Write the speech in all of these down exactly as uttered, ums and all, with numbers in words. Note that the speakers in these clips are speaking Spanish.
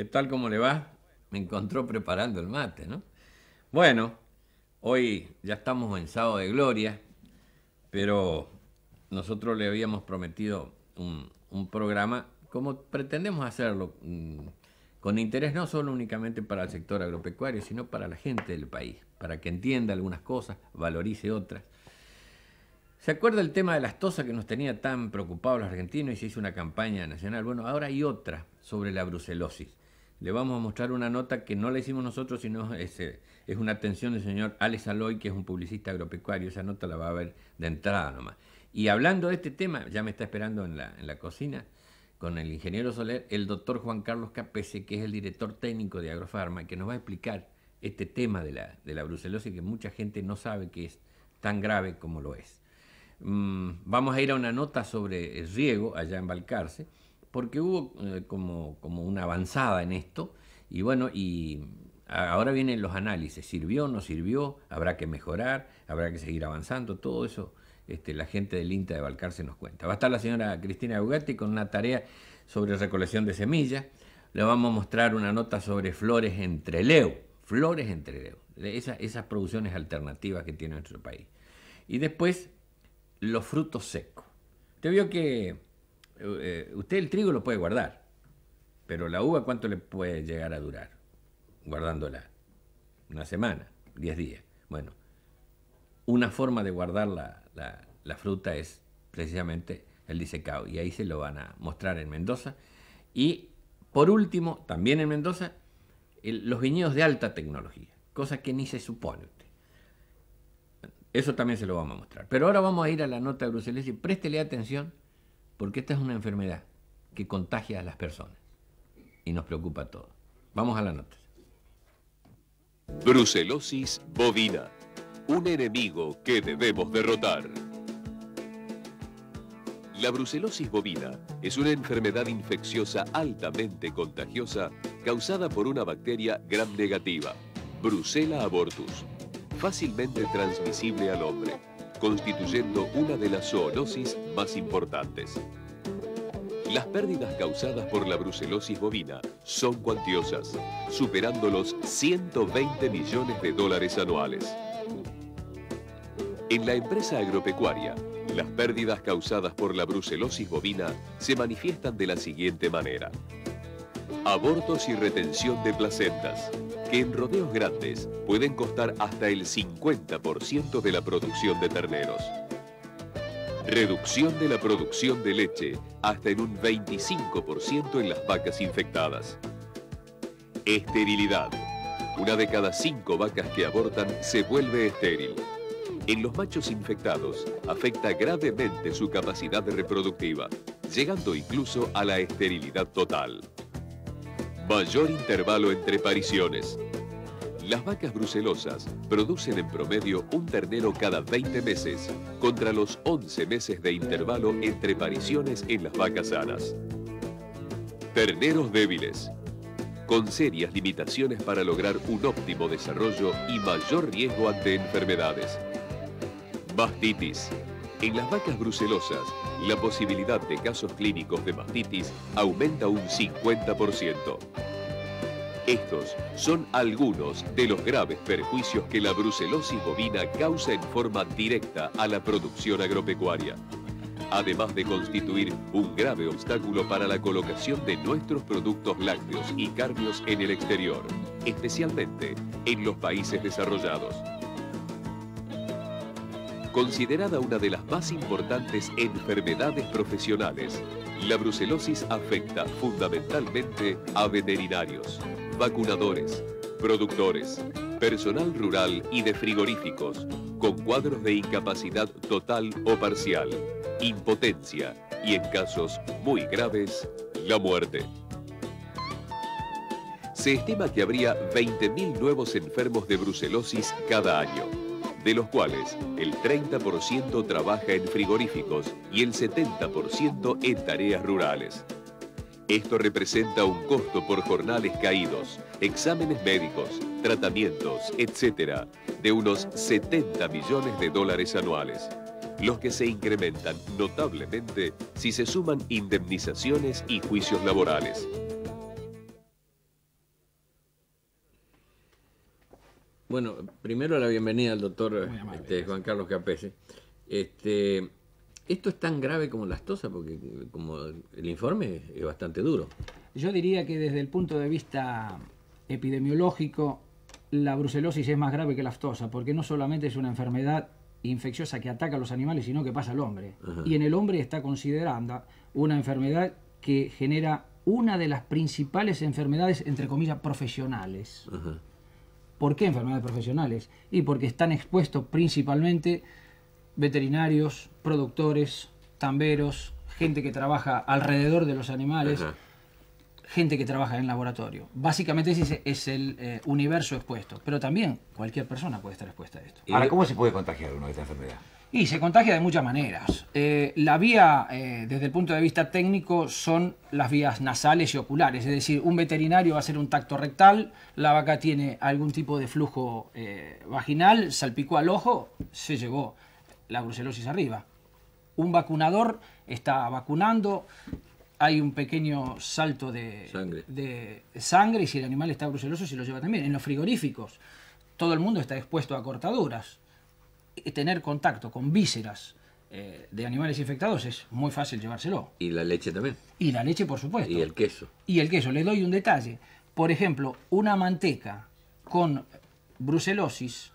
¿Qué tal? ¿Cómo le va? Me encontró preparando el mate, ¿no? Bueno, hoy ya estamos en Sábado de Gloria, pero nosotros le habíamos prometido un, un programa como pretendemos hacerlo, mmm, con interés no solo únicamente para el sector agropecuario, sino para la gente del país, para que entienda algunas cosas, valorice otras. ¿Se acuerda el tema de las tosas que nos tenía tan preocupados los argentinos y se hizo una campaña nacional? Bueno, ahora hay otra sobre la brucelosis. Le vamos a mostrar una nota que no la hicimos nosotros, sino es, es una atención del señor Alex Aloy, que es un publicista agropecuario. Esa nota la va a ver de entrada nomás. Y hablando de este tema, ya me está esperando en la, en la cocina, con el ingeniero Soler, el doctor Juan Carlos Capese, que es el director técnico de Agrofarma, que nos va a explicar este tema de la, de la brucelosis que mucha gente no sabe que es tan grave como lo es. Mm, vamos a ir a una nota sobre el riego allá en Balcarce, porque hubo eh, como, como una avanzada en esto, y bueno, y ahora vienen los análisis, ¿sirvió, no sirvió? ¿Habrá que mejorar? ¿Habrá que seguir avanzando? Todo eso este, la gente del INTA de Balcarce nos cuenta. Va a estar la señora Cristina Bugatti con una tarea sobre recolección de semillas. Le vamos a mostrar una nota sobre flores en Trelew, flores en Trelew, esa, esas producciones alternativas que tiene nuestro país. Y después, los frutos secos. Usted vio que eh, usted el trigo lo puede guardar, pero la uva, ¿cuánto le puede llegar a durar? Guardándola. Una semana, diez días. Bueno, una forma de guardar la, la, la fruta es precisamente el disecado, y ahí se lo van a mostrar en Mendoza. Y por último, también en Mendoza, el, los viñedos de alta tecnología, cosa que ni se supone usted. Eso también se lo vamos a mostrar. Pero ahora vamos a ir a la nota de brucelosis. Préstele atención, porque esta es una enfermedad que contagia a las personas y nos preocupa a todos. Vamos a la nota. Brucelosis bovina, un enemigo que debemos derrotar. La brucelosis bovina es una enfermedad infecciosa altamente contagiosa causada por una bacteria gram negativa, Brucella abortus, fácilmente transmisible al hombre, constituyendo una de las zoonosis más importantes. Las pérdidas causadas por la brucelosis bovina son cuantiosas, superando los ciento veinte millones de dólares anuales. En la empresa agropecuaria, las pérdidas causadas por la brucelosis bovina se manifiestan de la siguiente manera. Abortos y retención de placentas, que en rodeos grandes pueden costar hasta el cincuenta por ciento de la producción de terneros. Reducción de la producción de leche hasta en un veinticinco por ciento en las vacas infectadas. Esterilidad. Una de cada cinco vacas que abortan se vuelve estéril. En los machos infectados afecta gravemente su capacidad reproductiva, llegando incluso a la esterilidad total. Mayor intervalo entre pariciones. Las vacas brucelosas producen en promedio un ternero cada veinte meses, contra los once meses de intervalo entre pariciones en las vacas sanas. Terneros débiles, con serias limitaciones para lograr un óptimo desarrollo y mayor riesgo ante enfermedades. Mastitis. En las vacas brucelosas, la posibilidad de casos clínicos de mastitis aumenta un cincuenta por ciento. Estos son algunos de los graves perjuicios que la brucelosis bovina causa en forma directa a la producción agropecuaria, además de constituir un grave obstáculo para la colocación de nuestros productos lácteos y cárneos en el exterior, especialmente en los países desarrollados. Considerada una de las más importantes enfermedades profesionales, la brucelosis afecta fundamentalmente a veterinarios, vacunadores, productores, personal rural y de frigoríficos, con cuadros de incapacidad total o parcial, impotencia y, en casos muy graves, la muerte. Se estima que habría veinte mil nuevos enfermos de brucelosis cada año, de los cuales el treinta por ciento trabaja en frigoríficos y el setenta por ciento en tareas rurales. Esto representa un costo por jornales caídos, exámenes médicos, tratamientos, etcétera, de unos setenta millones de dólares anuales, los que se incrementan notablemente si se suman indemnizaciones y juicios laborales. Bueno, primero la bienvenida al doctor este, Juan Carlos Capese. Este, esto es tan grave como la aftosa, porque como el informe es bastante duro. Yo diría que desde el punto de vista epidemiológico, la brucelosis es más grave que la aftosa, porque no solamente es una enfermedad infecciosa que ataca a los animales, sino que pasa al hombre. Ajá. Y en el hombre está considerada una enfermedad que genera una de las principales enfermedades, entre comillas, profesionales. Ajá. ¿Por qué enfermedades profesionales? Y porque están expuestos principalmente veterinarios, productores, tamberos, gente que trabaja alrededor de los animales, ajá, gente que trabaja en laboratorio. Básicamente ese es el eh, universo expuesto, pero también cualquier persona puede estar expuesta a esto. Ahora, ¿cómo se puede contagiar uno de esta enfermedad? Y se contagia de muchas maneras. Eh, la vía, eh, desde el punto de vista técnico, son las vías nasales y oculares. Es decir, un veterinario va a hacer un tacto rectal, la vaca tiene algún tipo de flujo eh, vaginal, salpicó al ojo, se llevó la brucelosis arriba. Un vacunador está vacunando, hay un pequeño salto de sangre. de sangre y si el animal está bruceloso se lo lleva también. En los frigoríficos, todo el mundo está expuesto a cortaduras. Tener contacto con vísceras eh, de animales infectados es muy fácil llevárselo. Y la leche también. Y la leche, por supuesto. Y el queso. Y el queso. Les doy un detalle. Por ejemplo, una manteca con brucelosis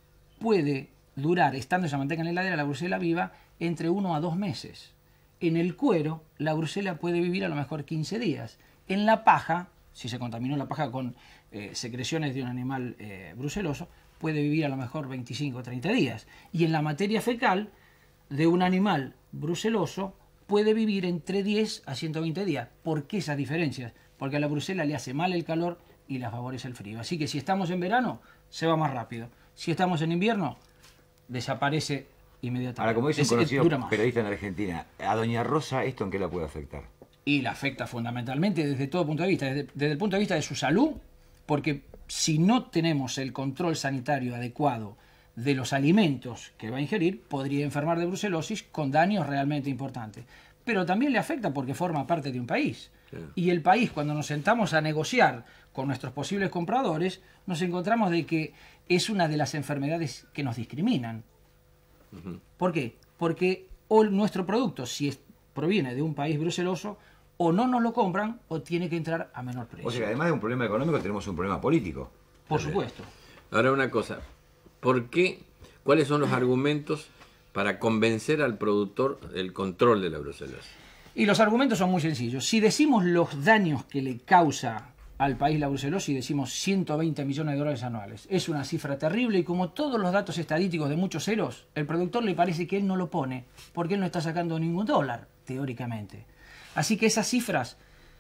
puede durar, estando esa manteca en la heladera, la brucela viva, entre uno a dos meses. En el cuero, la brucela puede vivir a lo mejor quince días. En la paja, si se contaminó la paja con eh, secreciones de un animal eh, bruceloso, puede vivir a lo mejor veinticinco o treinta días. Y en la materia fecal de un animal bruceloso puede vivir entre diez a ciento veinte días. ¿Por qué esas diferencias? Porque a la brucela le hace mal el calor y la favorece el frío. Así que si estamos en verano, se va más rápido. Si estamos en invierno, desaparece inmediatamente. Ahora, como dice un conocido periodista en Argentina, a doña Rosa, ¿esto en qué la puede afectar? Y la afecta fundamentalmente desde todo punto de vista, desde, desde el punto de vista de su salud, porque si no tenemos el control sanitario adecuado de los alimentos que va a ingerir, podría enfermar de brucelosis con daños realmente importantes. Pero también le afecta porque forma parte de un país. Sí. Y el país, cuando nos sentamos a negociar con nuestros posibles compradores, nos encontramos de que es una de las enfermedades que nos discriminan. Uh-huh. ¿Por qué? Porque o nuestro producto, si es, proviene de un país bruceloso, o no nos lo compran o tiene que entrar a menor precio. O sea que además de un problema económico tenemos un problema político. Por supuesto. Ahora una cosa, ¿por qué? ¿Cuáles son los argumentos para convencer al productor del control de la brucelosis? Y los argumentos son muy sencillos. Si decimos los daños que le causa al país la brucelosis, decimos ciento veinte millones de dólares anuales. Es una cifra terrible y como todos los datos estadísticos de muchos ceros, el productor le parece que él no lo pone porque él no está sacando ningún dólar, teóricamente. Así que esas cifras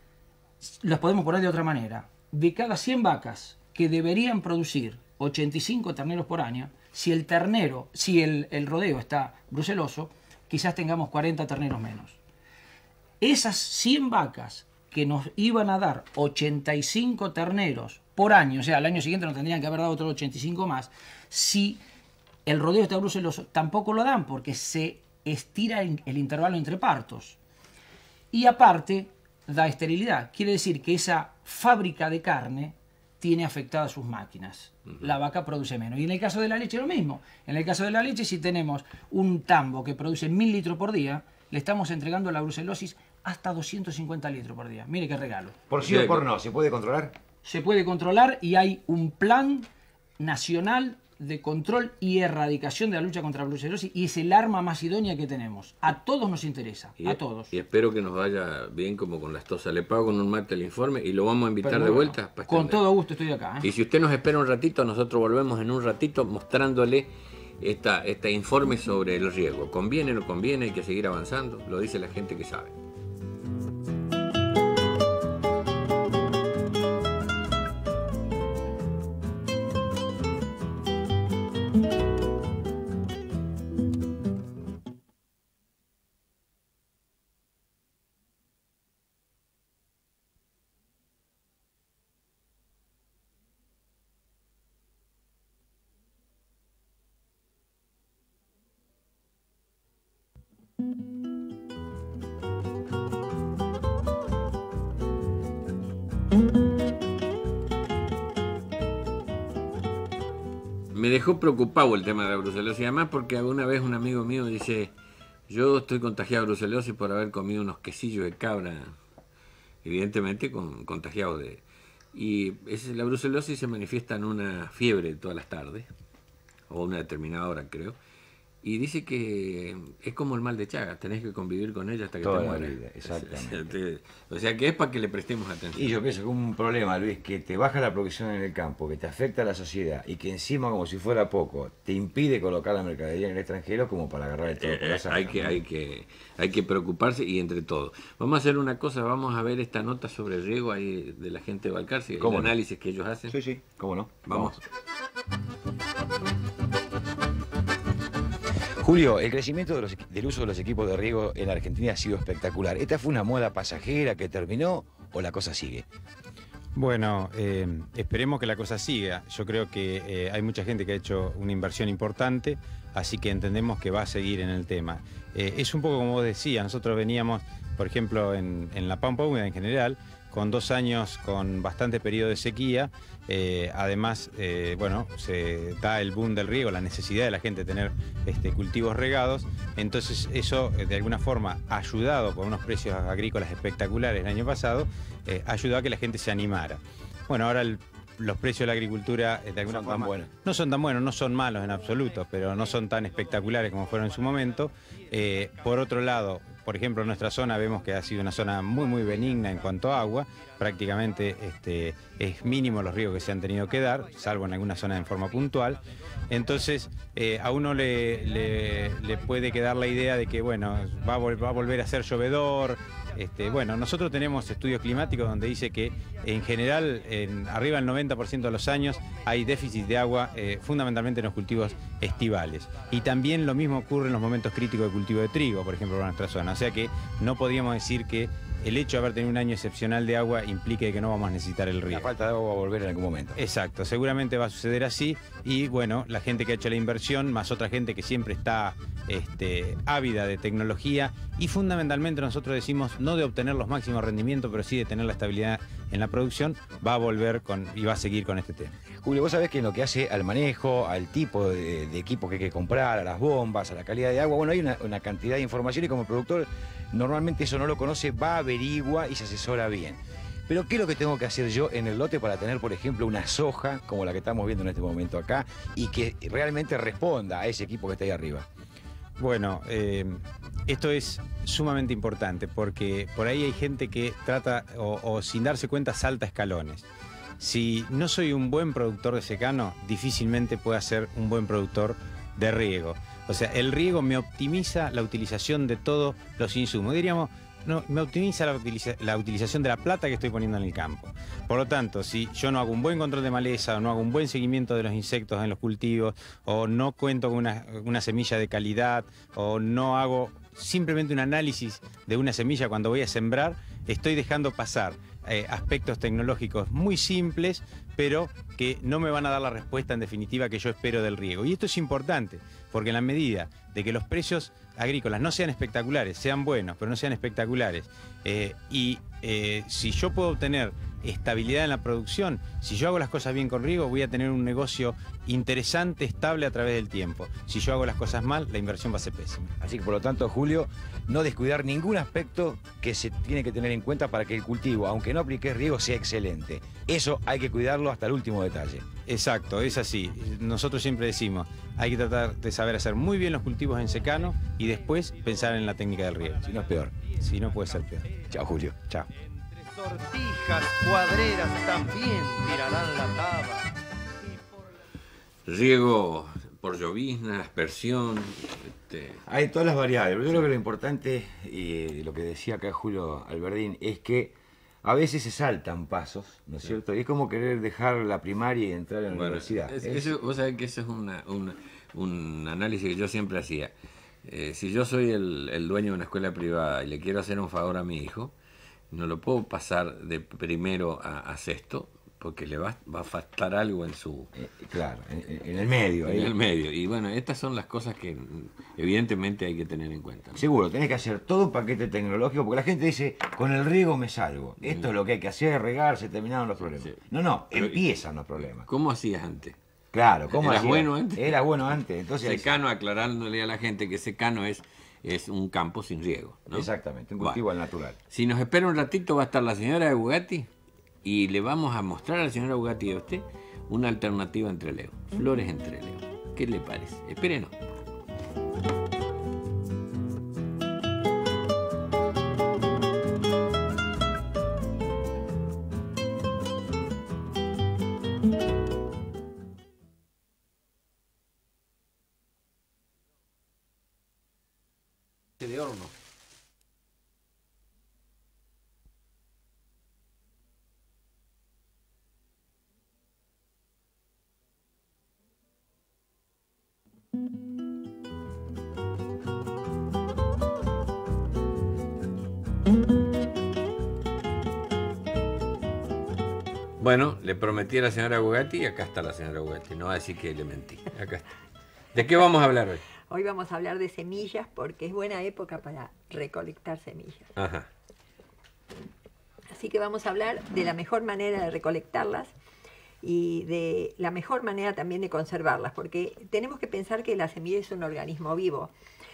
las podemos poner de otra manera. De cada cien vacas que deberían producir ochenta y cinco terneros por año, si el ternero, si el, el rodeo está bruceloso, quizás tengamos cuarenta terneros menos. Esas cien vacas que nos iban a dar ochenta y cinco terneros por año, o sea, al año siguiente nos tendrían que haber dado otros ochenta y cinco más, si el rodeo está bruceloso, tampoco lo dan porque se estira el intervalo entre partos. Y aparte, da esterilidad. Quiere decir que esa fábrica de carne tiene afectadas sus máquinas. Uh-huh. La vaca produce menos. Y en el caso de la leche lo mismo. En el caso de la leche, si tenemos un tambo que produce mil litros por día, le estamos entregando a la brucelosis hasta doscientos cincuenta litros por día. Mire qué regalo. Por sí o por no, ¿se puede controlar? Se puede controlar y hay un plan nacional de control y erradicación de la lucha contra la brucelosis y es el arma más idónea que tenemos. A todos nos interesa, y, a todos. Y espero que nos vaya bien como con la aftosa. Le pago con un mate el informe y lo vamos a invitar Pero, de bueno, vuelta. Para con todo gusto estoy acá. ¿eh? Y si usted nos espera un ratito, nosotros volvemos en un ratito mostrándole esta, este informe sobre el riesgo. ¿Conviene o no conviene? Hay que seguir avanzando. Lo dice la gente que sabe. me dejó preocupado el tema de la brucelosis, además porque alguna vez un amigo mío dice, yo estoy contagiado de brucelosis por haber comido unos quesillos de cabra, evidentemente con, contagiado de... Y es, la brucelosis se manifiesta en una fiebre todas las tardes, o una determinada hora creo, y dice que es como el mal de Chagas, tenés que convivir con ella hasta que Toda te la mueras. vida, exactamente. O sea que es para que le prestemos atención. Y yo pienso que un problema, Luis, que te baja la producción en el campo, que te afecta a la sociedad y que encima, como si fuera poco, te impide colocar la mercadería en el extranjero como para agarrar el toro por la Eh, saca, hay, que, ¿no? hay, que, hay que preocuparse y entre todos. Vamos a hacer una cosa, vamos a ver esta nota sobre el riego ahí de la gente de Balcarce, el ¿Cómo no? análisis que ellos hacen. Sí, sí, cómo no. Vamos. Julio, el crecimiento de los, del uso de los equipos de riego en Argentina ha sido espectacular. ¿Esta fue una moda pasajera que terminó o la cosa sigue? Bueno, eh, esperemos que la cosa siga. Yo creo que eh, hay mucha gente que ha hecho una inversión importante, así que entendemos que va a seguir en el tema. Eh, es un poco como vos decías, nosotros veníamos, por ejemplo, en, en la pampa húmeda en general, con dos años con bastante periodo de sequía. Eh, además, eh, bueno, se da el boom del riego, la necesidad de la gente de tener este, cultivos regados. Entonces eso, eh, de alguna forma, ayudado por unos precios agrícolas espectaculares el año pasado, eh, ayudó a que la gente se animara. Bueno, ahora el, los precios de la agricultura, eh, de alguna Son tan forma, buenos. no son tan buenos, no son malos en absoluto, pero no son tan espectaculares como fueron en su momento. Eh, por otro lado, por ejemplo, en nuestra zona vemos que ha sido una zona muy, muy benigna en cuanto a agua. Prácticamente este, es mínimo los riegos que se han tenido que dar, salvo en alguna zona en forma puntual. Entonces, eh, a uno le, le, le puede quedar la idea de que, bueno, va a, vol va a volver a ser llovedor. Este, bueno, nosotros tenemos estudios climáticos donde dice que en general, en, arriba del noventa por ciento de los años, hay déficit de agua, eh, fundamentalmente en los cultivos estivales. Y también lo mismo ocurre en los momentos críticos de cultivo de trigo, por ejemplo, en nuestra zona. O sea que no podríamos decir que el hecho de haber tenido un año excepcional de agua implique que no vamos a necesitar el La riego. falta de agua va a volver en algún momento. Exacto, seguramente va a suceder así y bueno, la gente que ha hecho la inversión, más otra gente que siempre está este, ávida de tecnología y fundamentalmente nosotros decimos no de obtener los máximos rendimientos, pero sí de tener la estabilidad en la producción, va a volver con, y va a seguir con este tema. Julio, vos sabés que en lo que hace al manejo, al tipo de, de equipo que hay que comprar, a las bombas, a la calidad de agua, bueno, hay una, una cantidad de información y como productor normalmente eso no lo conoce, va, averigua y se asesora bien. Pero ¿qué es lo que tengo que hacer yo en el lote para tener, por ejemplo, una soja como la que estamos viendo en este momento acá y que realmente responda a ese equipo que está ahí arriba? Bueno, eh, esto es sumamente importante porque por ahí hay gente que trata o, o sin darse cuenta salta escalones. Si no soy un buen productor de secano, difícilmente pueda ser un buen productor de riego. O sea, el riego me optimiza la utilización de todos los insumos. Diríamos, no, me optimiza la, utiliza, la utilización de la plata que estoy poniendo en el campo. Por lo tanto, si yo no hago un buen control de maleza, o no hago un buen seguimiento de los insectos en los cultivos, o no cuento con una, una semilla de calidad, o no hago simplemente un análisis de una semilla cuando voy a sembrar, estoy dejando pasar eh, aspectos tecnológicos muy simples, pero que no me van a dar la respuesta en definitiva que yo espero del riego. Y esto es importante, porque en la medida de que los precios agrícolas no sean espectaculares, sean buenos, pero no sean espectaculares, eh, y eh, si yo puedo obtener estabilidad en la producción, si yo hago las cosas bien con riego, voy a tener un negocio interesante, estable a través del tiempo. Si yo hago las cosas mal, la inversión va a ser pésima. Así que por lo tanto, Julio, no descuidar ningún aspecto que se tiene que tener en cuenta para que el cultivo, aunque no apliques riego, sea excelente. Eso hay que cuidarlo hasta el último detalle. Exacto, es así. Nosotros siempre decimos, hay que tratar de saber hacer muy bien los cultivos en secano y después pensar en la técnica del riego. Si no es peor. Si no, puede ser peor. Chao, Julio. Chao. Sortijas, cuadreras también tirarán la taba. Riego por llovizna, aspersión. Este... Hay todas las variables. Yo creo que lo importante, y lo que decía acá Julio Alberdín, es que a veces se saltan pasos, ¿no es sí. cierto? Y es como querer dejar la primaria y entrar en la bueno, universidad. Es, ¿Es? Eso, vos sabés que eso es una, una, un análisis que yo siempre hacía. Eh, si yo soy el, el dueño de una escuela privada y le quiero hacer un favor a mi hijo, no lo puedo pasar de primero a, a sexto, porque le va, va a faltar algo en su... Eh, claro, en, en el medio. En ahí. el medio. Y bueno, estas son las cosas que evidentemente hay que tener en cuenta, ¿no? Seguro, tenés que hacer todo un paquete tecnológico, porque la gente dice, con el riego me salvo. Esto es lo que hay que hacer, regar, se terminaron los problemas. Sí. No, no, Pero, empiezan los problemas. ¿Cómo hacías antes? Claro, ¿cómo ¿Era hacía? bueno antes? Era bueno antes. Entonces, Secano, aclarándole a la gente que secano es, es un campo sin riego, ¿no? Exactamente, un cultivo Bueno, al natural. si nos espera un ratito va a estar la señora de Bugatti y le vamos a mostrar a la señora Bugatti y a usted una alternativa en Trelew. Flores en Trelew. ¿Qué le parece? Espérenos. De horno. Bueno, le prometí a la señora Bugatti y acá está la señora Bugatti. No va a decir que le mentí. Acá está. ¿De qué vamos a hablar hoy? Hoy vamos a hablar de semillas porque es buena época para recolectar semillas. Ajá. Así que vamos a hablar de la mejor manera de recolectarlas y de la mejor manera también de conservarlas, porque tenemos que pensar que la semilla es un organismo vivo.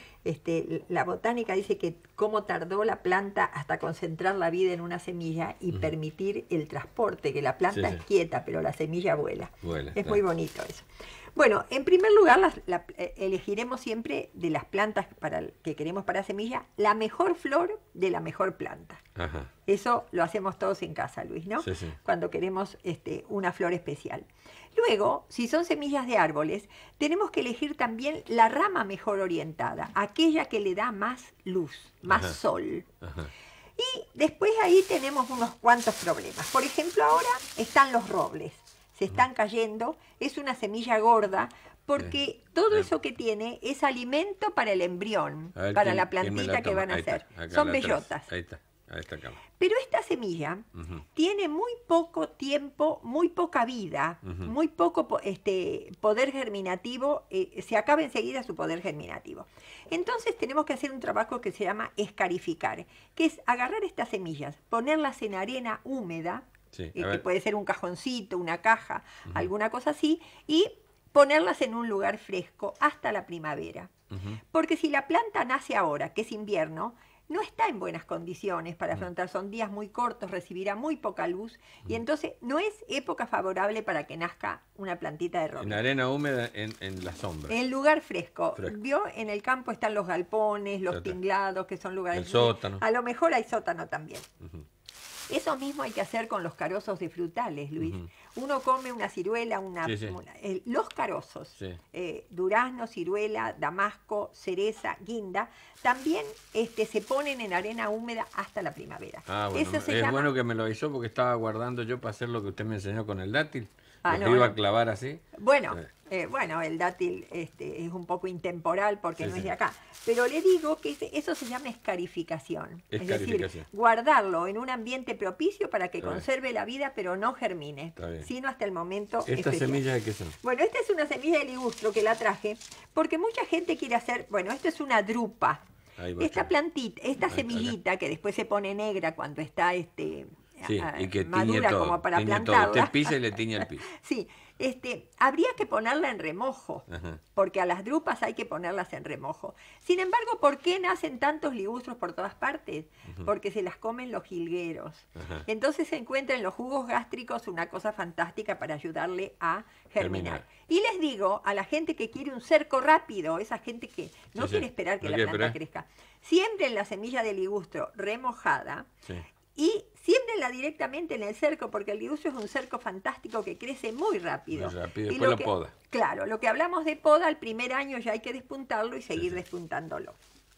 Este, la botánica dice que cómo tardó la planta hasta concentrar la vida en una semilla y uh-huh. permitir el transporte, que la planta sí, sí. es quieta, pero la semilla vuela. vuela es claro. muy bonito eso. Bueno, en primer lugar, la, la, elegiremos siempre de las plantas para, que queremos para semilla, la mejor flor de la mejor planta. Ajá. Eso lo hacemos todos en casa, Luis, ¿no? Sí, sí. Cuando queremos este, una flor especial. Luego, si son semillas de árboles, tenemos que elegir también la rama mejor orientada, aquella que le da más luz, más Ajá. sol. Ajá. Y después ahí tenemos unos cuantos problemas. Por ejemplo, ahora están los robles. Se están cayendo, es una semilla gorda, porque sí. todo eso que tiene es alimento para el embrión, ver, para quién, la plantita la que van a hacer. Son bellotas. Ahí está, ahí está acá. Pero esta semilla uh-huh. tiene muy poco tiempo, muy poca vida, uh-huh. muy poco este, poder germinativo, eh, se acaba enseguida su poder germinativo. Entonces tenemos que hacer un trabajo que se llama escarificar, que es agarrar estas semillas, ponerlas en arena húmeda, Sí, eh, que puede ser un cajoncito, una caja, uh-huh. alguna cosa así, y ponerlas en un lugar fresco hasta la primavera. Uh-huh. Porque si la planta nace ahora, que es invierno, no está en buenas condiciones para afrontar, son días muy cortos, recibirá muy poca luz, uh-huh. y entonces no es época favorable para que nazca una plantita de roble. En arena húmeda, en, en la sombra. En lugar fresco. fresco. Vio, en el campo están los galpones, los Sótano. tinglados, que son lugares... El sótano. A lo mejor hay sótano también. Uh-huh. Eso mismo hay que hacer con los carozos de frutales, Luis. Uh-huh. Uno come una ciruela, una, sí, sí. una eh, los carozos, sí. eh, durazno, ciruela, damasco, cereza, guinda, también este, se ponen en arena húmeda hasta la primavera. Ah, bueno, Eso se es llama... bueno que me lo avisó porque estaba guardando yo para hacer lo que usted me enseñó con el dátil. Ah, lo no, que iba no. a clavar así. Bueno, sí. eh, bueno, el dátil este, es un poco intemporal porque sí, no sí. es de acá. Pero le digo que eso se llama escarificación. escarificación. Es decir, guardarlo en un ambiente propicio para que conserve la vida, pero no germine, sino hasta el momento ¿Estas especial. semillas de qué son? Bueno, esta es una semilla de ligustro que la traje porque mucha gente quiere hacer, bueno, esto es una drupa. Esta plantita, esta Ahí semillita que después se pone negra cuando está este Sí, y que madura todo, como para tiñe plantarla. Todo. Usted pisa y le tiñe el piso. Sí, este, habría que ponerla en remojo, Ajá. porque a las drupas hay que ponerlas en remojo. Sin embargo, ¿por qué nacen tantos ligustros por todas partes? Uh-huh. Porque se las comen los jilgueros. Ajá. Entonces se encuentra en los jugos gástricos una cosa fantástica para ayudarle a germinar. germinar. Y les digo a la gente que quiere un cerco rápido, esa gente que no sí, quiere sí. esperar que no la planta crezca, siembren la semilla de ligustro remojada. Sí. Y siémbrenla directamente en el cerco, porque el ligustro es un cerco fantástico que crece muy rápido. Muy rápido, después lo, que, lo poda. Claro, lo que hablamos de poda, el primer año ya hay que despuntarlo y seguir sí, sí. despuntándolo.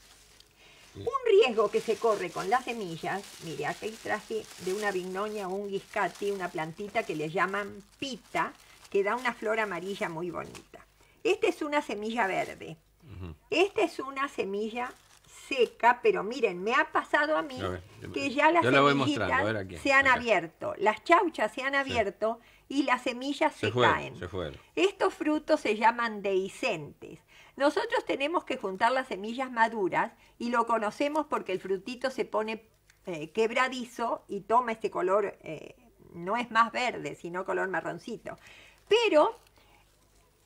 Sí. Un riesgo que se corre con las semillas, mire, aquí traje de una vignonia o un guiscati, una plantita que le llaman pita, que da una flor amarilla muy bonita. Esta es una semilla verde. Uh-huh. Esta es una semilla seca, pero miren, me ha pasado a mí a ver, que ya las semillitas se han acá. abierto, las chauchas se han abierto sí. y las semillas se, se fueron, caen. Se fueron. Estos frutos se llaman dehiscentes. Nosotros tenemos que juntar las semillas maduras y lo conocemos porque el frutito se pone eh, quebradizo y toma este color, eh, no es más verde, sino color marroncito. Pero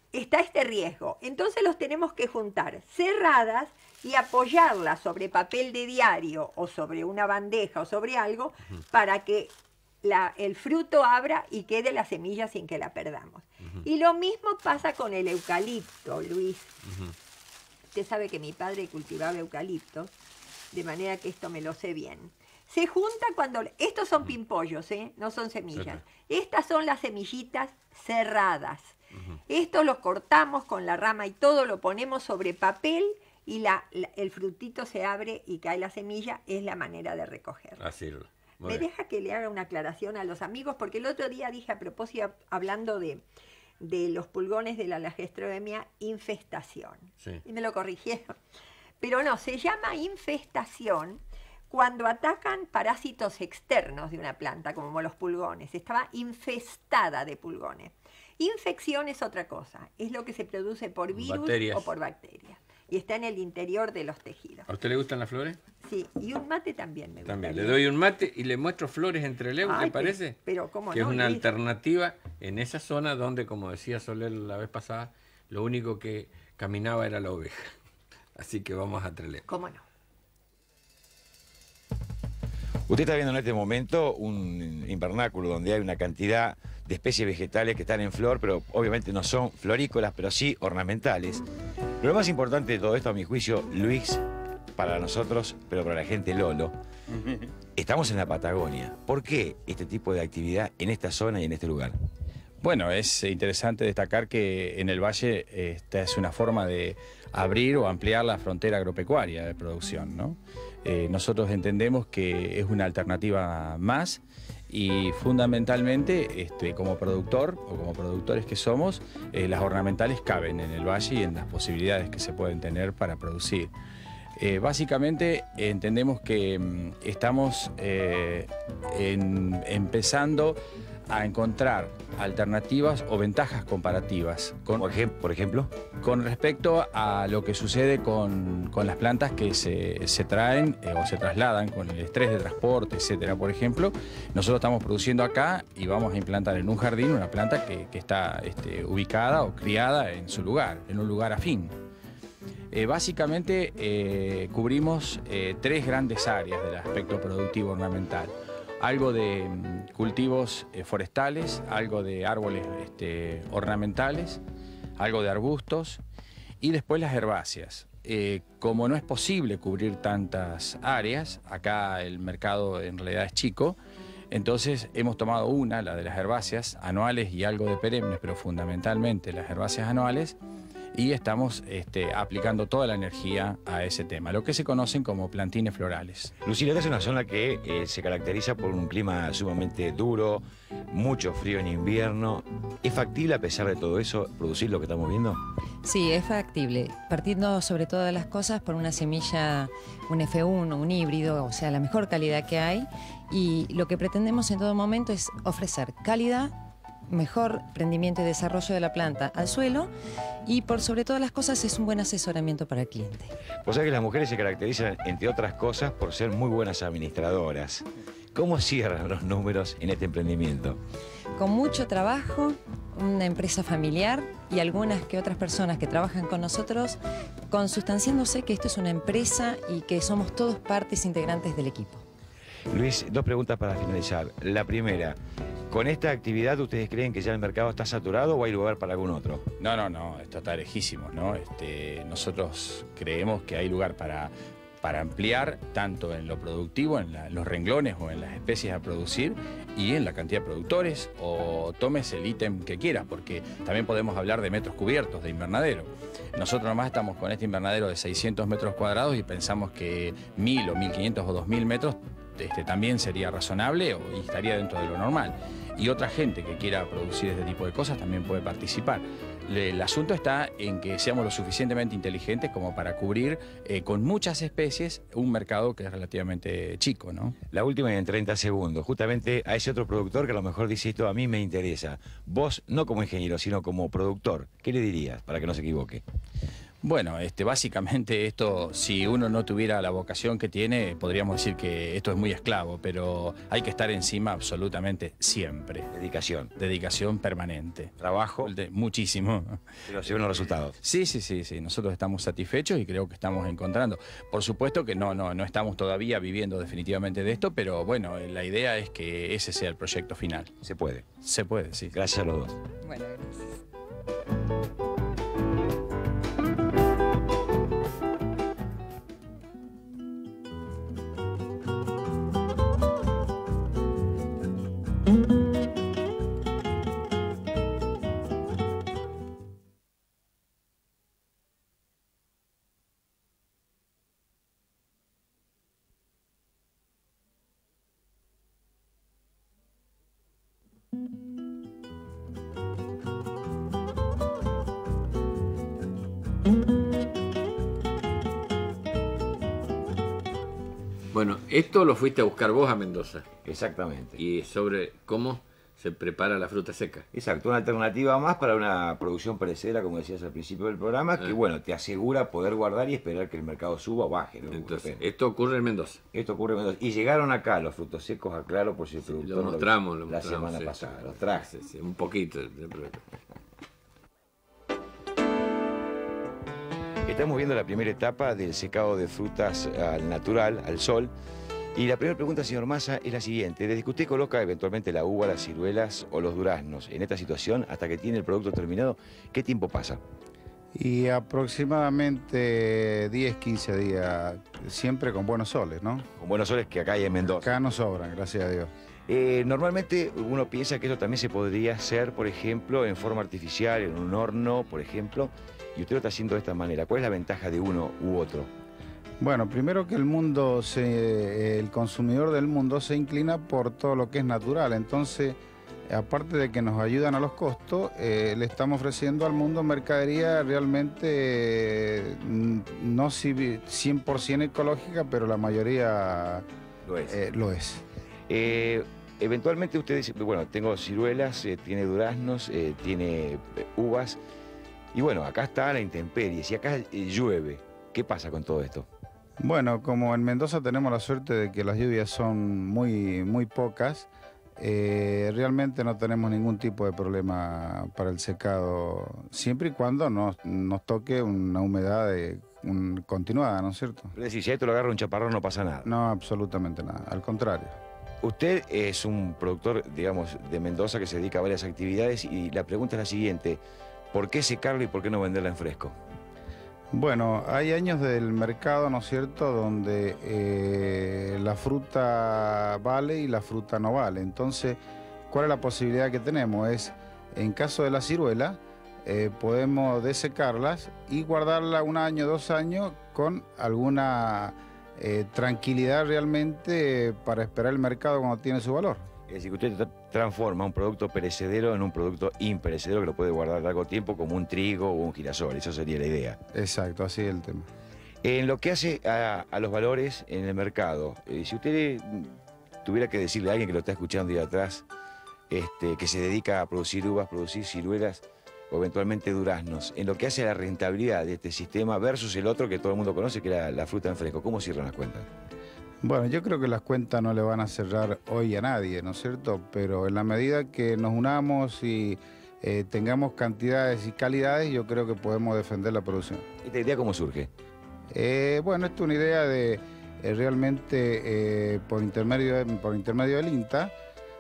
está este riesgo. Entonces los tenemos que juntar cerradas y apoyarlas sobre papel de diario o sobre una bandeja o sobre algo uh-huh. para que la, el fruto abra y quede la semilla sin que la perdamos. Uh-huh. Y lo mismo pasa con el eucalipto, Luis. Uh-huh. Usted sabe que mi padre cultivaba eucalipto, de manera que esto me lo sé bien. Se junta cuando... Estos son pimpollos, ¿eh? No son semillas. Estas son las semillitas cerradas. Uh-huh. Estos los cortamos con la rama y todo, lo ponemos sobre papel y la, la, el frutito se abre y cae la semilla. Es la manera de recogerlo. Así lo. Me bien. Deja que le haga una aclaración a los amigos, porque el otro día dije a propósito, hablando de, de los pulgones de la lagestromia, infestación. Sí. Y me lo corrigieron. Pero no, se llama infestación cuando atacan parásitos externos de una planta, como los pulgones. Estaba infestada de pulgones. Infección es otra cosa, es lo que se produce por virus bacterias. O por bacterias. Y está en el interior de los tejidos. ¿A usted le gustan las flores? Sí, y un mate también me gusta. También, le doy un mate y le muestro flores entre legos, ¿le parece? Pero cómo que no, es una Luis. Alternativa en esa zona donde, como decía Soler la vez pasada, lo único que caminaba era la oveja. Así que vamos a Trelew. ¿Cómo no? Usted está viendo en este momento un invernáculo donde hay una cantidad de especies vegetales que están en flor, pero obviamente no son florícolas, pero sí ornamentales. Pero lo más importante de todo esto, a mi juicio, Luis, para nosotros, pero para la gente Lolo, estamos en la Patagonia. ¿Por qué este tipo de actividad en esta zona y en este lugar? Bueno, es interesante destacar que en el valle esta es una forma de abrir o ampliar la frontera agropecuaria de producción, ¿no? Eh, nosotros entendemos que es una alternativa más y fundamentalmente este, como productor o como productores que somos, eh, las ornamentales caben en el valle y en las posibilidades que se pueden tener para producir. Eh, básicamente eh, entendemos que mm, estamos eh, en, empezando a encontrar alternativas o ventajas comparativas. Con, ¿Por, ejemplo, ¿Por ejemplo? Con respecto a lo que sucede con, con las plantas que se, se traen eh, o se trasladan con el estrés de transporte, etcétera. Por ejemplo, nosotros estamos produciendo acá y vamos a implantar en un jardín una planta que, que está este, ubicada o criada en su lugar, en un lugar afín. Eh, básicamente eh, cubrimos eh, tres grandes áreas del aspecto productivo ornamental. Algo de mm, cultivos eh, forestales, algo de árboles este, ornamentales, algo de arbustos y después las herbáceas. Eh, como no es posible cubrir tantas áreas, acá el mercado en realidad es chico, entonces hemos tomado una, la de las herbáceas anuales y algo de perennes, pero fundamentalmente las herbáceas anuales, y estamos este, aplicando toda la energía a ese tema, lo que se conocen como plantines florales. Lucila, esta es una zona que eh, se caracteriza por un clima sumamente duro, mucho frío en invierno. ¿Es factible, a pesar de todo eso, producir lo que estamos viendo? Sí, es factible, partiendo sobre todas las cosas por una semilla, un F uno, un híbrido, o sea, la mejor calidad que hay, y lo que pretendemos en todo momento es ofrecer calidad, mejor rendimiento y desarrollo de la planta al suelo y por sobre todas las cosas es un buen asesoramiento para el cliente. Vos sabés que las mujeres se caracterizan, entre otras cosas, por ser muy buenas administradoras. ¿Cómo cierran los números en este emprendimiento? Con mucho trabajo, una empresa familiar y algunas que otras personas que trabajan con nosotros, consustanciándose que esto es una empresa y que somos todos partes integrantes del equipo. Luis, dos preguntas para finalizar. La primera, ¿con esta actividad ustedes creen que ya el mercado está saturado o hay lugar para algún otro? No, no, no, esto está lejísimo, ¿no? Este, nosotros creemos que hay lugar para, para ampliar tanto en lo productivo, en, la, en los renglones o en las especies a producir y en la cantidad de productores, o tomes el ítem que quieras, porque también podemos hablar de metros cubiertos de invernadero. Nosotros nomás estamos con este invernadero de seiscientos metros cuadrados y pensamos que mil o mil quinientos o dos mil metros Este, también sería razonable o, y estaría dentro de lo normal. Y otra gente que quiera producir este tipo de cosas también puede participar. Le, el asunto está en que seamos lo suficientemente inteligentes como para cubrir eh, con muchas especies un mercado que es relativamente chico, ¿no? La última en treinta segundos, justamente a ese otro productor que a lo mejor dice esto a mí me interesa. Vos, no como ingeniero, sino como productor, ¿qué le dirías para que no se equivoque? Bueno, este, básicamente esto, si uno no tuviera la vocación que tiene, podríamos decir que esto es muy esclavo, pero hay que estar encima absolutamente siempre. Dedicación. Dedicación permanente. Trabajo. De, muchísimo. Pero se ven los resultados. Sí, sí, sí, sí. Nosotros estamos satisfechos y creo que estamos encontrando. Por supuesto que no, no, no estamos todavía viviendo definitivamente de esto, pero bueno, la idea es que ese sea el proyecto final. Se puede. Se puede, sí. Gracias a los dos. Bueno, gracias. Bueno, esto lo fuiste a buscar vos a Mendoza. Exactamente. Y sobre cómo se prepara la fruta seca. Exacto, una alternativa más para una producción perecedera, como decías al principio del programa, Ah. que bueno, te asegura poder guardar y esperar que el mercado suba o baje, ¿no? Entonces, Depende. esto ocurre en Mendoza. Esto ocurre en Mendoza. Y llegaron acá los frutos secos, aclaro, por si el productor Lo no mostramos, vio lo la mostramos. semana sí, pasada, sí. los traje. Sí, sí, un poquito. Estamos viendo la primera etapa del secado de frutas al natural, al sol. Y la primera pregunta, señor Massa, es la siguiente. Desde que usted coloca eventualmente la uva, las ciruelas o los duraznos en esta situación, hasta que tiene el producto terminado, ¿qué tiempo pasa? Y aproximadamente diez, quince días, siempre con buenos soles, ¿no? Con buenos soles que acá hay en Mendoza. Acá no sobran, gracias a Dios. Eh, normalmente uno piensa que esto también se podría hacer, por ejemplo, en forma artificial, en un horno, por ejemplo, y usted lo está haciendo de esta manera. ¿Cuál es la ventaja de uno u otro? Bueno, primero que el mundo, se, el consumidor del mundo se inclina por todo lo que es natural, entonces, aparte de que nos ayudan a los costos, eh, le estamos ofreciendo al mundo mercadería realmente eh, no cien por ciento ecológica, pero la mayoría Lo es. eh, lo es. Eh, eventualmente usted dice, bueno, tengo ciruelas, eh, tiene duraznos, eh, tiene eh, uvas, y bueno, acá está la intemperie, si acá eh, llueve, ¿qué pasa con todo esto? Bueno, como en Mendoza tenemos la suerte de que las lluvias son muy, muy pocas, eh, realmente no tenemos ningún tipo de problema para el secado, siempre y cuando nos, nos toque una humedad de, un, continuada, ¿no es cierto? Es decir, si a esto lo agarra un chaparrón no pasa nada. No, absolutamente nada, al contrario. Usted es un productor, digamos, de Mendoza que se dedica a varias actividades y la pregunta es la siguiente, ¿por qué secarla y por qué no venderla en fresco? Bueno, hay años del mercado, ¿no es cierto?, donde eh, la fruta vale y la fruta no vale. Entonces, ¿cuál es la posibilidad que tenemos? Es, en caso de la ciruela, eh, podemos desecarlas y guardarla un año, dos años con alguna eh, tranquilidad realmente para esperar el mercado cuando tiene su valor. Es decir, que usted tra- transforma un producto perecedero en un producto imperecedero que lo puede guardar largo tiempo como un trigo o un girasol, eso sería la idea. Exacto, así es el tema. En lo que hace a, a los valores en el mercado, eh, si usted mm, tuviera que decirle a alguien que lo está escuchando ahí atrás, este, que se dedica a producir uvas, producir ciruelas o eventualmente duraznos, en lo que hace a la rentabilidad de este sistema versus el otro que todo el mundo conoce, que era la fruta en fresco, ¿cómo cierran las cuentas? Bueno, yo creo que las cuentas no le van a cerrar hoy a nadie, ¿no es cierto? Pero en la medida que nos unamos y eh, tengamos cantidades y calidades, yo creo que podemos defender la producción. ¿Esta idea cómo surge? Eh, bueno, esto es una idea de eh, realmente eh, por, intermedio, de- por intermedio del INTA,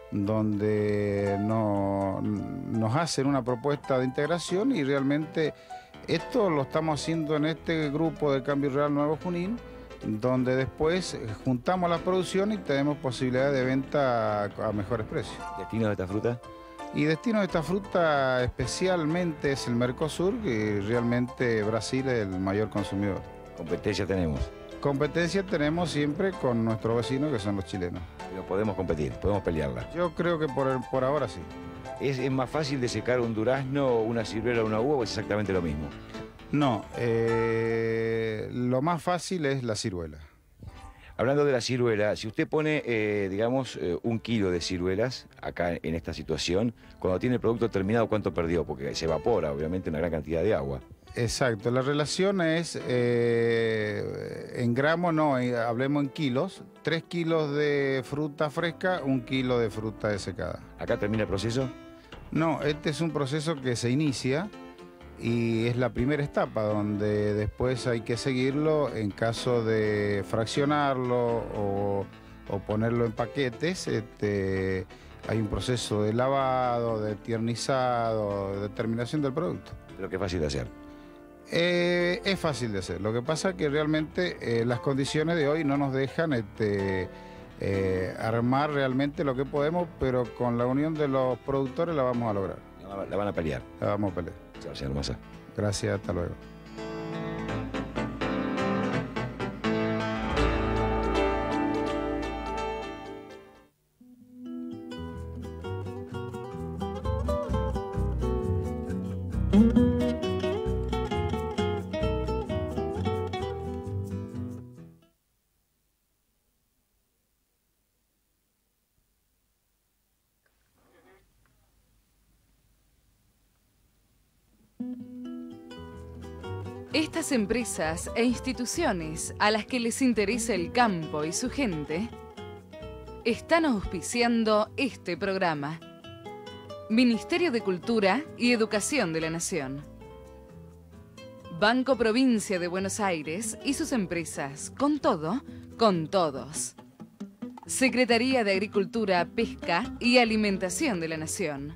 donde no- nos hacen una propuesta de integración y realmente esto lo estamos haciendo en este grupo de Cambio Rural Nuevo Junín, donde después eh, juntamos la producción y tenemos posibilidad de venta a, a mejores precios. ¿Destino de esta fruta? Y destino de esta fruta especialmente es el Mercosur, que realmente Brasil es el mayor consumidor. Competencia tenemos. Competencia tenemos siempre con nuestros vecinos que son los chilenos. Pero podemos competir, podemos pelearla. Yo creo que por, el- por ahora sí. ¿Es, es más fácil de secar un durazno, una ciruela o una uva o es exactamente lo mismo? No, eh, lo más fácil es la ciruela. Hablando de la ciruela, si usted pone, eh, digamos, eh, un kilo de ciruelas acá en esta situación, cuando tiene el producto terminado, ¿cuánto perdió? Porque se evapora, obviamente, una gran cantidad de agua. Exacto, la relación es eh, en gramos, no, hablemos en kilos. Tres kilos de fruta fresca, un kilo de fruta desecada. ¿Acá termina el proceso? No, este es un proceso que se inicia y es la primera etapa donde después hay que seguirlo en caso de fraccionarlo o, o ponerlo en paquetes. Este, hay un proceso de lavado, de tiernizado, de determinación del producto. Pero que es fácil de hacer. Eh, es fácil de hacer. Lo que pasa es que realmente eh, las condiciones de hoy no nos dejan este, eh, armar realmente lo que podemos, pero con la unión de los productores la vamos a lograr. La, la van a pelear. La vamos a pelear. Chao, señor Massa. Gracias, hasta luego. Estas empresas e instituciones a las que les interesa el campo y su gente están auspiciando este programa. Ministerio de Cultura y Educación de la Nación. Banco Provincia de Buenos Aires y sus empresas. Con todo, con todos. Secretaría de Agricultura, Pesca y Alimentación de la Nación.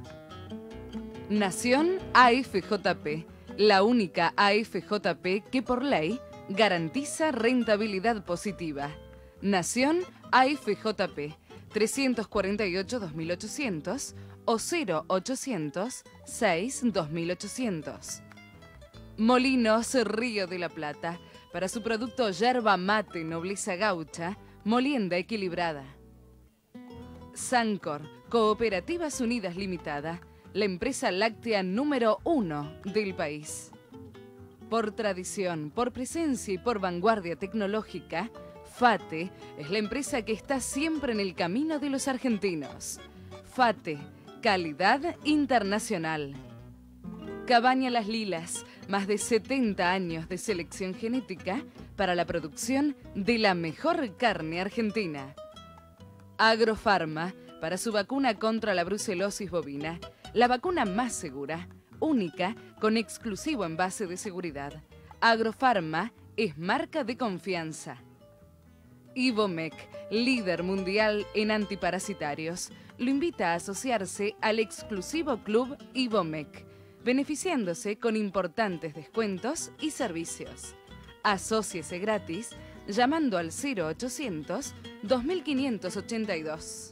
Nación A F J P. La única A F J P que por ley garantiza rentabilidad positiva. Nación A F J P trescientos cuarenta y ocho dos mil ochocientos o cero ochocientos seis dos mil ochocientos. Molinos Río de la Plata. Para su producto yerba mate nobleza gaucha, molienda equilibrada. Sancor, Cooperativas Unidas Limitada. La empresa láctea número uno del país. Por tradición, por presencia y por vanguardia tecnológica, FATE es la empresa que está siempre en el camino de los argentinos. FATE, calidad internacional. Cabaña Las Lilas, más de setenta años de selección genética para la producción de la mejor carne argentina. Agrofarma, para su vacuna contra la brucelosis bovina. La vacuna más segura, única, con exclusivo envase de seguridad. Agrofarma es marca de confianza. Ivomec, líder mundial en antiparasitarios, lo invita a asociarse al exclusivo club Ivomec, beneficiándose con importantes descuentos y servicios. Asóciese gratis llamando al cero ochocientos dos mil quinientos ochenta y dos.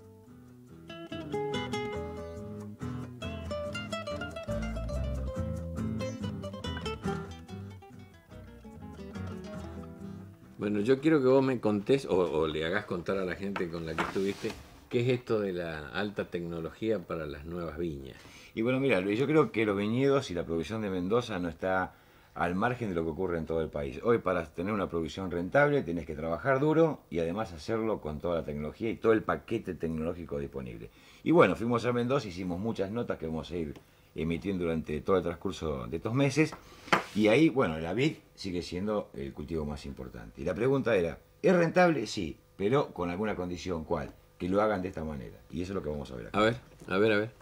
Bueno, yo quiero que vos me contés, o, o le hagas contar a la gente con la que estuviste, qué es esto de la alta tecnología para las nuevas viñas. Y bueno, mira, Luis, yo creo que los viñedos y la producción de Mendoza no está al margen de lo que ocurre en todo el país. Hoy, para tener una producción rentable, tenés que trabajar duro y además hacerlo con toda la tecnología y todo el paquete tecnológico disponible. Y bueno, fuimos a Mendoza, hicimos muchas notas que vamos a ir emitiendo durante todo el transcurso de estos meses. Y ahí, bueno, la vid sigue siendo el cultivo más importante. Y la pregunta era, ¿es rentable? Sí, pero con alguna condición. ¿Cuál? Que lo hagan de esta manera. Y eso es lo que vamos a ver acá. A ver, a ver, a ver.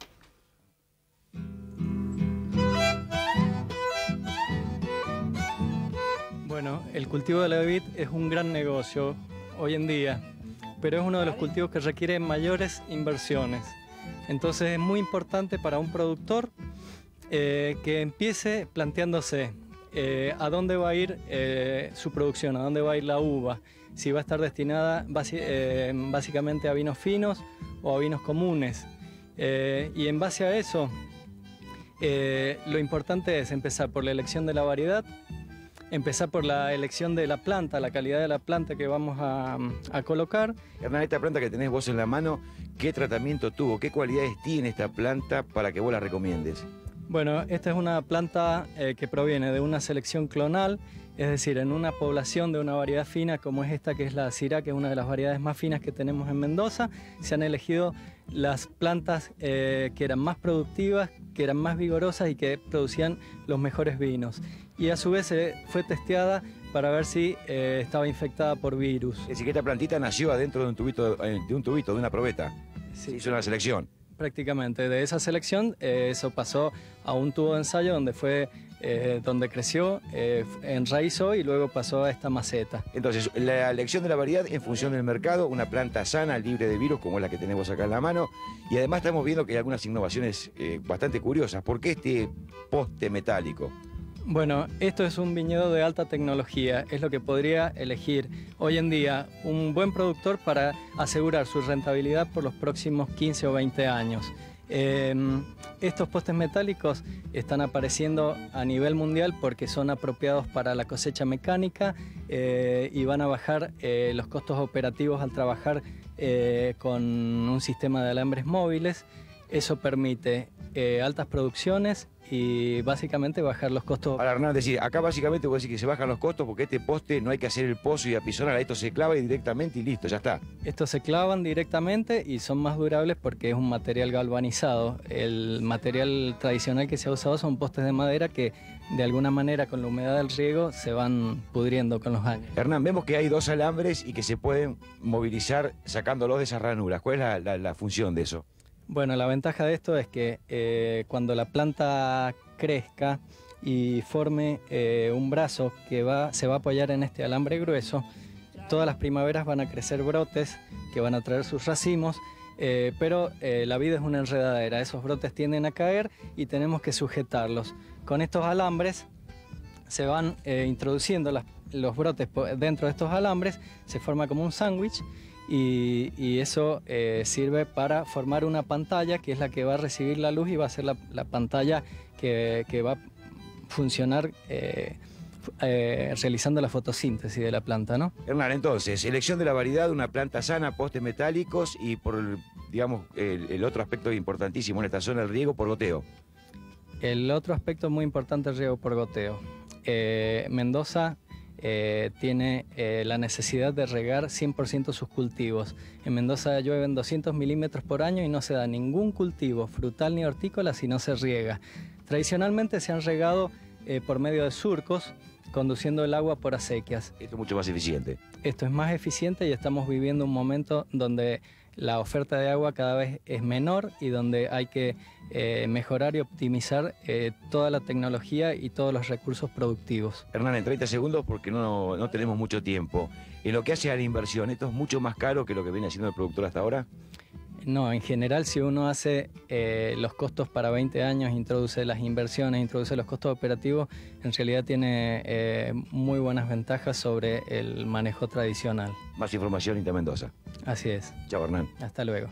Bueno, el cultivo de la vid es un gran negocio hoy en día, pero es uno de los cultivos que requiere mayores inversiones. Entonces es muy importante para un productor eh, que empiece planteándose eh, a dónde va a ir eh, su producción, a dónde va a ir la uva, si va a estar destinada basi eh, básicamente a vinos finos o a vinos comunes. Eh, y en base a eso, eh, lo importante es empezar por la elección de la variedad, empezar por la elección de la planta, la calidad de la planta que vamos a, a colocar. Hernán, esta planta que tenés vos en la mano, ¿qué tratamiento tuvo? ¿Qué cualidades tiene esta planta para que vos la recomiendes? Bueno, esta es una planta eh, que proviene de una selección clonal Es decir, en una población de una variedad fina como es esta, que es la Syrah, que es una de las variedades más finas que tenemos en Mendoza, se han elegido las plantas eh, que eran más productivas, que eran más vigorosas y que producían los mejores vinos. Y a su vez se fue testeada para ver si eh, estaba infectada por virus. Es decir, que esta plantita nació adentro de un tubito, de un tubito, de una probeta. Sí. Se hizo una selección. Prácticamente. De esa selección, eh, eso pasó a un tubo de ensayo donde fue, eh, donde creció, eh, enraizó y luego pasó a esta maceta. Entonces, la elección de la variedad en función del mercado, una planta sana, libre de virus, como es la que tenemos acá en la mano, y además estamos viendo que hay algunas innovaciones eh, bastante curiosas. ¿Por qué este poste metálico? Bueno, esto es un viñedo de alta tecnología, es lo que podría elegir hoy en día un buen productor para asegurar su rentabilidad por los próximos quince o veinte años. Eh, estos postes metálicos están apareciendo a nivel mundial porque son apropiados para la cosecha mecánica eh, y van a bajar eh, los costos operativos al trabajar eh, con un sistema de alambres móviles. Eso permite eh, altas producciones y básicamente bajar los costos. Ahora, Hernán, decir, acá básicamente vos decís que se bajan los costos porque este poste no hay que hacer el pozo y apisonar, esto se clava directamente y listo, ya está. Estos se clavan directamente y son más durables porque es un material galvanizado. El material tradicional que se ha usado son postes de madera que de alguna manera con la humedad del riego se van pudriendo con los años. Hernán, vemos que hay dos alambres y que se pueden movilizar sacándolos de esas ranuras. ¿Cuál es la, la, la función de eso? Bueno, la ventaja de esto es que eh, cuando la planta crezca y forme eh, un brazo que va, se va a apoyar en este alambre grueso, todas las primaveras van a crecer brotes que van a traer sus racimos, eh, pero eh, la vida es una enredadera, esos brotes tienden a caer y tenemos que sujetarlos. Con estos alambres se van eh, introduciendo las, los brotes dentro de estos alambres, se forma como un sándwich. Y, y eso eh, sirve para formar una pantalla que es la que va a recibir la luz y va a ser la, la pantalla que, que va a funcionar eh, eh, realizando la fotosíntesis de la planta, ¿no? Hernán, entonces, elección de la variedad, una planta sana, postes metálicos y por, digamos, el, el otro aspecto importantísimo en esta zona, el riego por goteo. El otro aspecto muy importante es el riego por goteo. Eh, Mendoza Eh, tiene eh, la necesidad de regar cien por ciento sus cultivos. En Mendoza llueven doscientos milímetros por año y no se da ningún cultivo frutal ni hortícola si no se riega. Tradicionalmente se han regado eh, por medio de surcos, conduciendo el agua por acequias. Esto es mucho más eficiente. Esto es más eficiente y estamos viviendo un momento donde la oferta de agua cada vez es menor y donde hay que eh, mejorar y optimizar eh, toda la tecnología y todos los recursos productivos. Hernán, en treinta segundos, porque no, no tenemos mucho tiempo. En lo que hace a la inversión, ¿esto es mucho más caro que lo que viene haciendo el productor hasta ahora? No, en general si uno hace eh, los costos para veinte años, introduce las inversiones, introduce los costos operativos, en realidad tiene eh, muy buenas ventajas sobre el manejo tradicional. Más información, Inta Mendoza. Así es. Chao, Hernán. Hasta luego.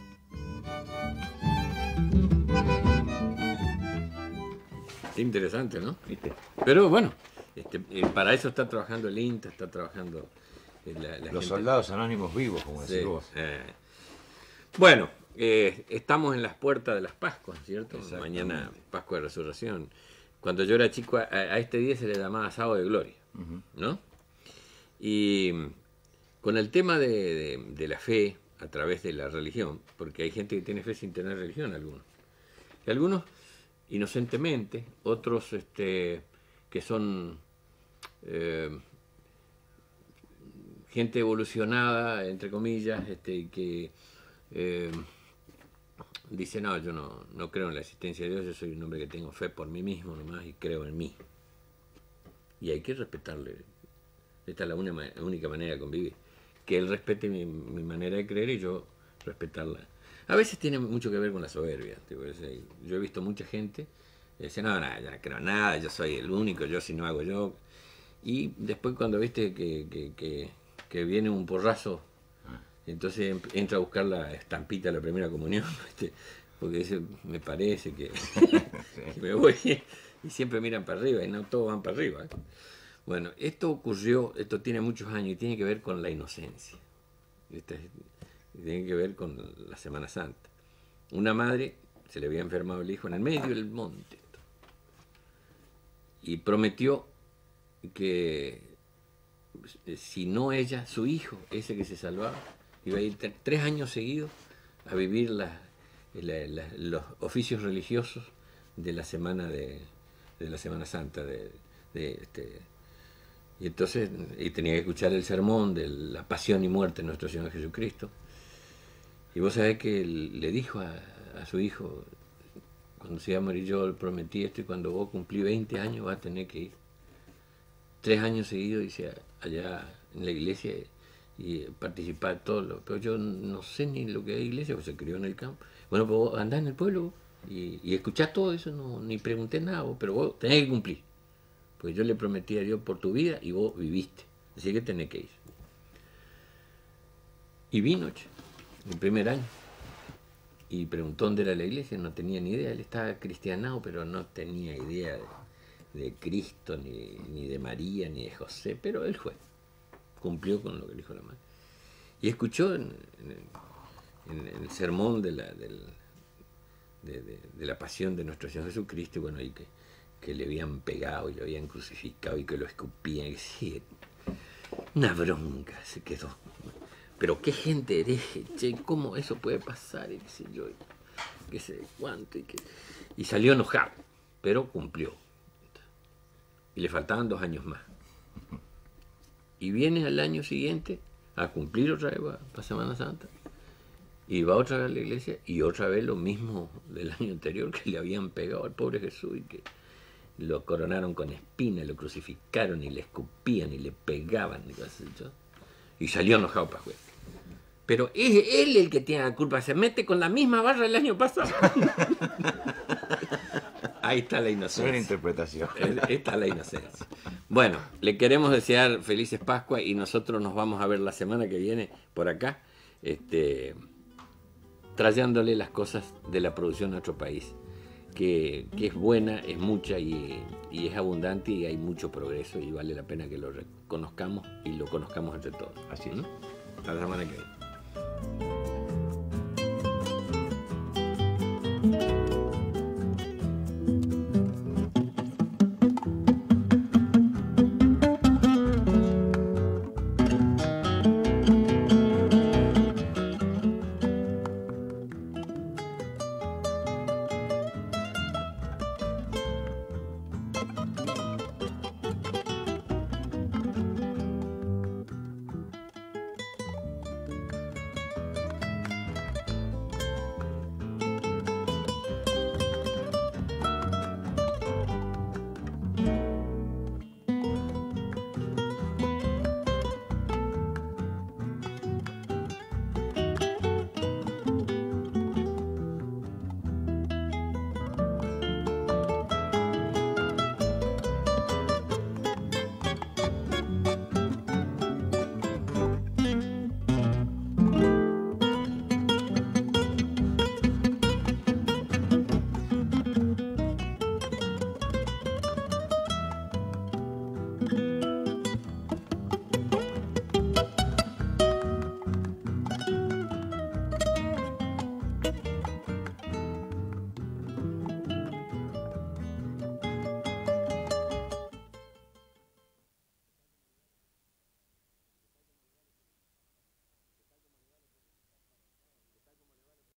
Qué interesante, ¿no? ¿Viste? Pero bueno, este, eh, para eso está trabajando el INTA, está trabajando eh, la, la Los gente. soldados anónimos vivos, como decís Sí, vos. eh. Bueno, eh, estamos en las puertas de las Pascuas, ¿cierto? Mañana, Pascua de Resurrección. Cuando yo era chico, a, a este día se le llamaba Sábado de Gloria, uh-huh. ¿no? Y con el tema de, de, de la fe a través de la religión, porque hay gente que tiene fe sin tener religión, algunos. Y algunos inocentemente, otros este, que son eh, gente evolucionada, entre comillas, este, y que eh, dice, no, yo no, no creo en la existencia de Dios, yo soy un hombre que tengo fe por mí mismo nomás y creo en mí. Y hay que respetarle. Esta es la una, única manera de convivir. Que él respete mi, mi manera de creer y yo respetarla. A veces tiene mucho que ver con la soberbia. Yo he visto mucha gente que dice, no, no, yo no creo nada, yo soy el único, yo si no hago yo. Y después cuando viste que, que, que, que viene un porrazo, entonces entra a buscar la estampita de la primera comunión, ¿viste? Porque dice, me parece que, que me voy. Y siempre miran para arriba y no todos van para arriba. ¿eh? Bueno, esto ocurrió, esto tiene muchos años y tiene que ver con la inocencia. Este, tiene que ver con la Semana Santa. Una madre se le había enfermado el hijo en el medio del monte y prometió que si no ella, su hijo, ese que se salvaba, iba a ir tres años seguidos a vivir la, la, la, los oficios religiosos de la semana de, de la Semana Santa, de, de este, y entonces y tenía que escuchar el sermón de la pasión y muerte de nuestro Señor Jesucristo. Y vos sabés que él le dijo a, a su hijo, cuando se iba a morir, yo le prometí esto, y cuando vos cumplí veinte años vas a tener que ir. Tres años seguidos, dice, allá en la iglesia, y participar todo lo, pero yo no sé ni lo que es iglesia, pues se crió en el campo. Bueno, pues vos andás en el pueblo y, y escuchás todo eso, no, ni pregunté nada, vos, pero vos tenés que cumplir. Pues yo le prometí a Dios por tu vida y vos viviste, así que tenés que ir. Y vino, che, el primer año, y preguntó dónde era la iglesia, no tenía ni idea, él estaba cristianado, pero no tenía idea de, de Cristo, ni, ni de María, ni de José, pero él fue, cumplió con lo que dijo la madre. Y escuchó en, en, en el sermón de la, del, de, de, de la pasión de nuestro Señor Jesucristo, y bueno, y que, que le habían pegado y lo habían crucificado y que lo escupían, y sí, una bronca se quedó. Pero qué gente hereje, che, ¿cómo eso puede pasar? Y qué sé yo, y qué sé cuánto, y, que... y salió enojado, pero cumplió. Y le faltaban dos años más. Y viene al año siguiente a cumplir otra vez para Semana Santa. Y va otra vez a la iglesia y otra vez lo mismo del año anterior, que le habían pegado al pobre Jesús y que lo coronaron con espinas, lo crucificaron y le escupían y le pegaban. Y, qué sé yo. Y salió enojado para juez. Pero es él el que tiene la culpa, se mete con la misma barra del año pasado. Ahí está la inocencia. Buena interpretación. Ahí está la inocencia. Bueno, le queremos desear felices Pascua y nosotros nos vamos a ver la semana que viene por acá, este, trayéndole las cosas de la producción de nuestro país, que, que es buena, es mucha y, y es abundante y hay mucho progreso y vale la pena que lo reconozcamos y lo conozcamos entre todos. Así es. ¿No? Hasta la semana que viene.